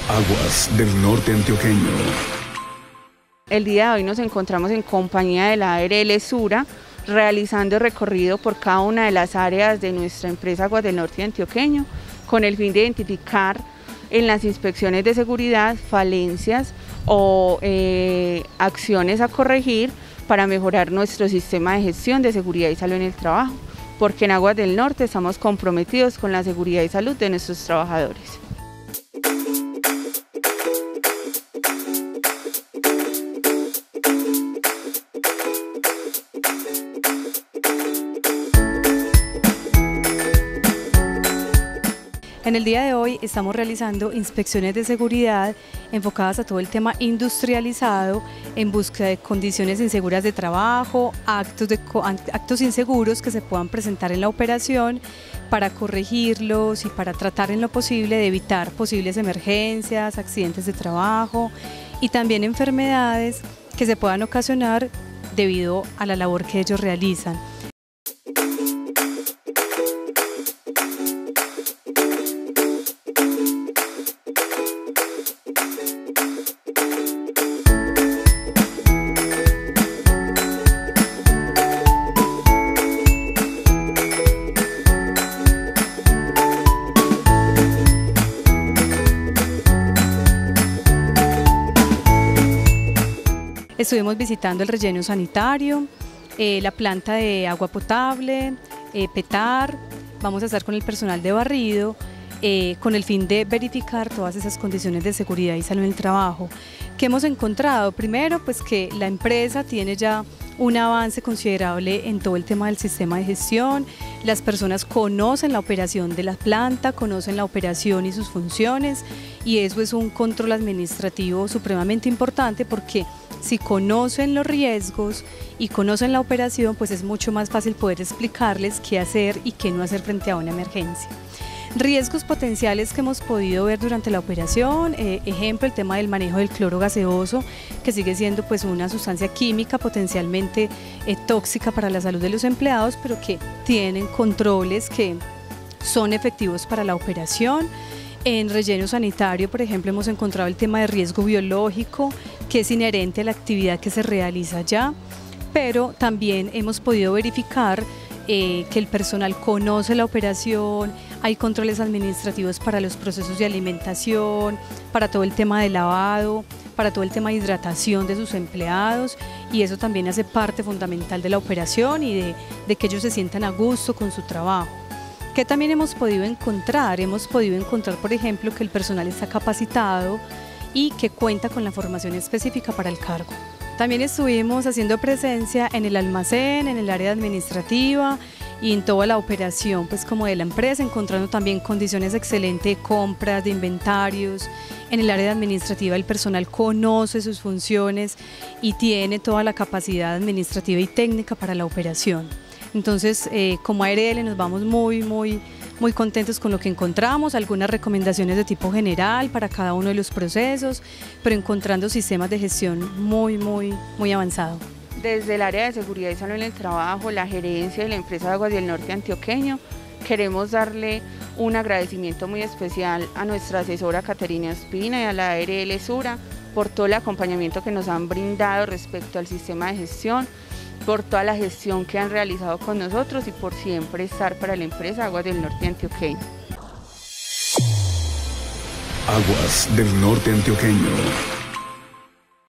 Aguas del Norte Antioqueño. El día de hoy nos encontramos en compañía de la ARL Sura, realizando el recorrido por cada una de las áreas de nuestra empresa Aguas del Norte Antioqueño, con el fin de identificar en las inspecciones de seguridad falencias o acciones a corregir para mejorar nuestro sistema de gestión de seguridad y salud en el trabajo, porque en Aguas del Norte estamos comprometidos con la seguridad y salud de nuestros trabajadores. En el día de hoy estamos realizando inspecciones de seguridad enfocadas a todo el tema industrializado en búsqueda de condiciones inseguras de trabajo, actos inseguros que se puedan presentar en la operación para corregirlos y para tratar en lo posible de evitar posibles emergencias, accidentes de trabajo y también enfermedades que se puedan ocasionar debido a la labor que ellos realizan. Estuvimos visitando el relleno sanitario, la planta de agua potable, PETAR. Vamos a estar con el personal de barrido con el fin de verificar todas esas condiciones de seguridad y salud en el trabajo. ¿Qué hemos encontrado? Primero, pues que la empresa tiene ya un avance considerable en todo el tema del sistema de gestión. Las personas conocen la operación de la planta, conocen la operación y sus funciones, y eso es un control administrativo supremamente importante, porque si conocen los riesgos y conocen la operación, pues es mucho más fácil poder explicarles qué hacer y qué no hacer frente a una emergencia. Riesgos potenciales que hemos podido ver durante la operación, ejemplo, el tema del manejo del cloro gaseoso, que sigue siendo pues una sustancia química potencialmente tóxica para la salud de los empleados, pero que tienen controles que son efectivos para la operación. En relleno sanitario, por ejemplo, hemos encontrado el tema de riesgo biológico, que es inherente a la actividad que se realiza allá, pero también hemos podido verificar que el personal conoce la operación, hay controles administrativos para los procesos de alimentación, para todo el tema de lavado, para todo el tema de hidratación de sus empleados, y eso también hace parte fundamental de la operación y de que ellos se sientan a gusto con su trabajo. ¿Qué también hemos podido encontrar? Hemos podido encontrar, por ejemplo, que el personal está capacitado y que cuenta con la formación específica para el cargo. También estuvimos haciendo presencia en el almacén, en el área administrativa y en toda la operación pues como de la empresa, encontrando también condiciones excelentes de compras, de inventarios. En el área administrativa el personal conoce sus funciones y tiene toda la capacidad administrativa y técnica para la operación. Entonces, como ARL nos vamos muy contentos con lo que encontramos, algunas recomendaciones de tipo general para cada uno de los procesos, pero encontrando sistemas de gestión muy avanzados. Desde el área de seguridad y salud en el trabajo, la gerencia de la empresa de Aguas del Norte Antioqueño, queremos darle un agradecimiento muy especial a nuestra asesora Caterina Espina y a la ARL Sura por todo el acompañamiento que nos han brindado respecto al sistema de gestión, por toda la gestión que han realizado con nosotros y por siempre estar para la empresa Aguas del Norte Antioqueño. Aguas del Norte Antioqueño.